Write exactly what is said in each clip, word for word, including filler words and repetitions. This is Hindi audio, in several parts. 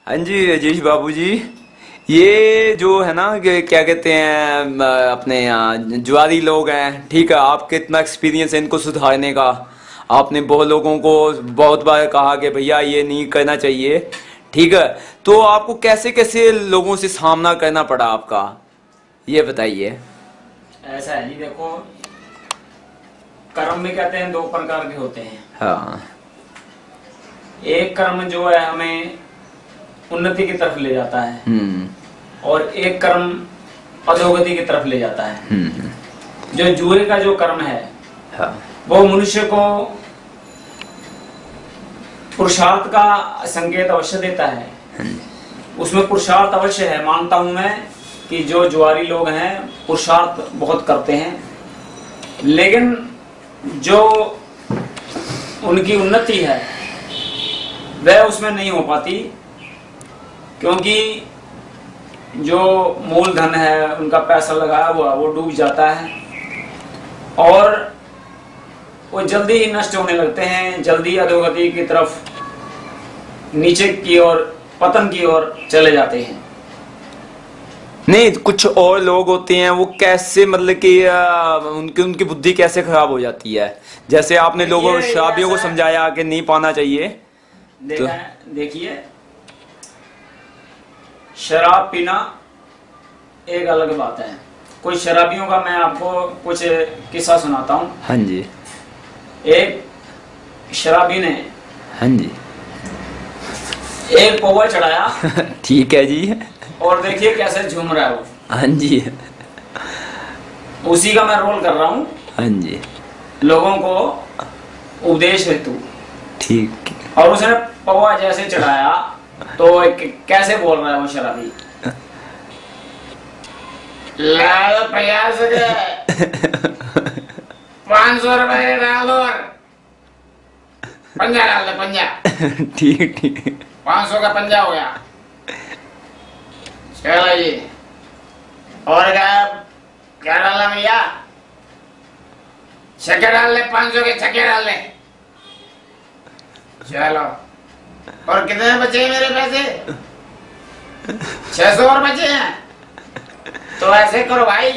हाँ जी राजेश बाबू जी, ये जो है ना कि क्या कहते हैं अ, अपने यहाँ जुआरी लोग हैं, ठीक है, आपके इतना एक्सपीरियंस है इनको सुधारने का। आपने बहुत लोगों को बहुत बार कहा कि भैया ये नहीं करना चाहिए, ठीक है। तो आपको कैसे कैसे लोगों से सामना करना पड़ा आपका, ये बताइए। ऐसा है जी, देखो, कर्म भी कहते हैं दो प्रकार के होते हैं। हाँ। एक कर्म जो है हमें उन्नति की तरफ ले जाता है, हम्म। और एक कर्म अधोगति की तरफ ले जाता है। हम्म। जो जुए का जो कर्म है, हाँ। वो मनुष्य को पुरुषार्थ का संकेत अवश्य देता है। उसमें पुरुषार्थ अवश्य है, मानता हूं मैं कि जो जुआरी लोग हैं पुरुषार्थ बहुत करते हैं, लेकिन जो उनकी उन्नति है वह उसमें नहीं हो पाती, क्योंकि जो मूलधन है, उनका पैसा लगाया हुआ, वो डूब जाता है और वो जल्दी ही नष्ट होने लगते हैं, जल्दी अधोगति की तरफ, नीचे की ओर, पतन की ओर चले जाते हैं। नहीं, कुछ और लोग होते हैं वो कैसे, मतलब कि आ, उनकी उनकी बुद्धि कैसे खराब हो जाती है। जैसे आपने लोगों शराबियों को समझाया कि नहीं पाना चाहिए। देखा तो देखिए, शराब पीना एक अलग बात है। कुछ शराबियों का मैं आपको कुछ किस्सा सुनाता हूँ। हाँ जी। एक शराबी ने हाँ जी एक पौवा चढ़ाया। ठीक है जी। और देखिए कैसे झूम रहा है वो। हाँ जी। उसी का मैं रोल कर रहा हूँ। हाँ जी। लोगों को उपदेश हेतु। ठीक। और उसने पौवा जैसे चढ़ाया तो कैसे बोल रहा है वो शराबी, लाल पचास पाँच सौ रुपए डाल दो और पंजा डाल दो, पंजा। ठीक ठीक। पाँच सौ का पंजा हो गया। चलो जी, और क्या क्या डालना भैया? छक्के डाल ले, पाँच सौ के छक्के डाल ले। चलो, और कितने बचे हैं मेरे पैसे? छह सौ और बचे हैं। तो ऐसे करो भाई,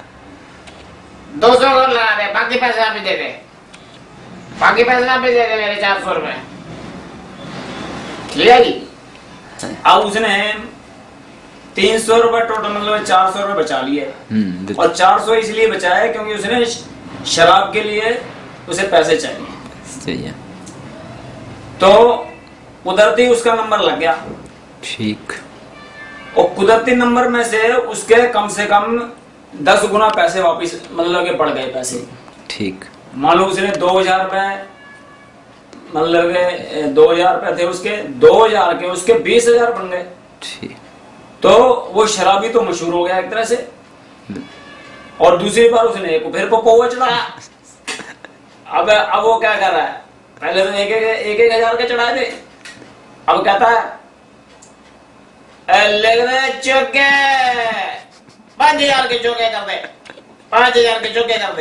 दो सौ और लगा दे, बाकी पैसे आप ही दे दे, बाकी पैसे आप ही दे दे मेरे चार सौ रुपए। ठीक है जी। अब उसने तीन सौ रुपए टोटल, मतलब चार सौ रुपए बचा लिए। और चार सौ इसलिए बचाए क्योंकि उसने शराब के लिए उसे पैसे चाहिए। सही है। तो कुदरती उसका नंबर लग गया। ठीक। और कुदरती नंबर में से उसके कम से कम दस गुना पैसे वापस, मतलब के बढ़ गए पैसे। ठीक। मान लो उसने दो हजार रुपए, मतलब के दो हजार रुपए थे उसके, दो हजार के उसके बीस हजार बन गए। ठीक। तो वो शराबी तो मशहूर हो गया एक तरह से। और दूसरी बार उसने एक फिर पौवा चढ़ाया। अब अब वो क्या कर रहा है, पहले तो एक एक एक, एक हजार के चढ़ाए थे, अब कहता है चौके पांच हजार के चौके कर दे, पांच हजार के चौके कर दे।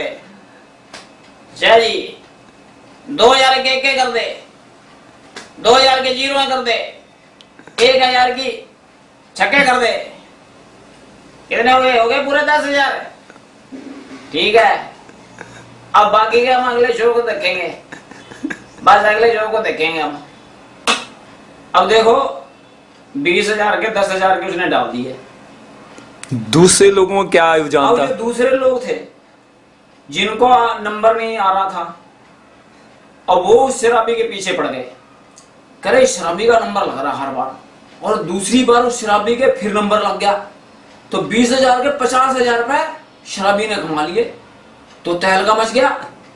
जी, दो हजार के एक कर दे, दो हजार के जीरो कर दे, एक हजार की छक्के कर दे। कितने हो गए? हो गए पूरे दस हजार। ठीक है, अब बाकी के हम अगले शो को देखेंगे, बस अगले शो को देखेंगे हम। अब देखो, बीस हजार के दस हजार के उसने डाल दिए। दूसरे लोगों को क्या रुझान था? अब जो दूसरे लोग थे जिनको नंबर नहीं आ रहा था, अब वो उस शराबी के पीछे पड़ गए। करे शराबी का नंबर लग रहा हर बार, और दूसरी बार उस शराबी के फिर नंबर लग गया। तो बीस हजार के पचास हजार रुपए शराबी ने कमा लिए। तो तहलका मच गया।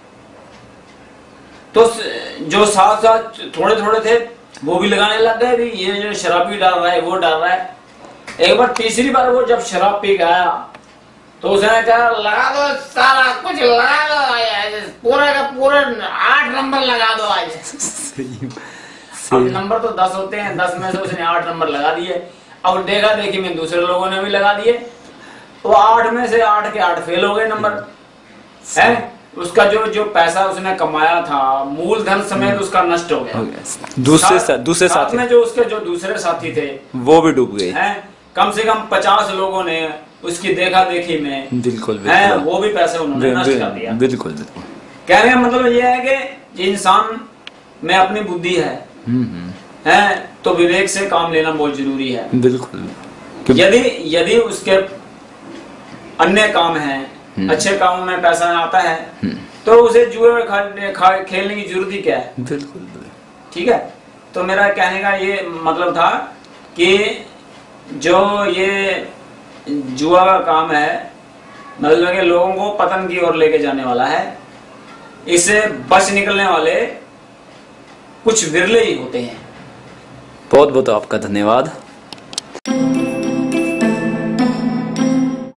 तो जो साथ साथ थोड़े थोड़े थे वो भी लगाने लग गए भी, ये जो शराबी डाल रहा है वो डाल रहा है। एक बार तीसरी बार वो जब शराब पी के आया तो उसने कहा लगा दो सारा कुछ, लगा दो आज, पूरे का पूरे आठ नंबर लगा दो आज। अब नंबर तो दस होते हैं, दस में से उसने आठ नंबर लगा दिए। अब देखा देखी में दूसरे लोगों ने भी लगा दिए, तो आठ में से आठ के आठ फेल हो गए नंबर है। उसका जो जो पैसा उसने कमाया था, मूलधन समेत उसका नष्ट हो गया। दूसरे साथ, सा, दूसरे साथ साथी में जो उसके जो दूसरे साथी थे वो भी डूब गए हैं। कम से कम पचास लोगों ने उसकी देखा देखी में बिल्कुल हैं, बिल्कुल वो भी पैसे उन्होंने नष्ट कर दिया। बिल्कुल बिल्कुल। कहने का मतलब ये है कि इंसान में अपनी बुद्धि है, है तो विवेक से काम लेना बहुत जरूरी है। बिल्कुल। यदि यदि उसके अन्य काम हैं, अच्छे कामों में पैसा आता है, तो उसे जुए खेलने की जरूरत ही क्या है। बिल्कुल। ठीक है, तो मेरा कहने का ये मतलब था कि जो ये जुआ का काम है, मतलब कि लोगों को पतन की ओर लेके जाने वाला है। इससे बच निकलने वाले कुछ विरले ही होते हैं। बहुत बहुत आपका धन्यवाद।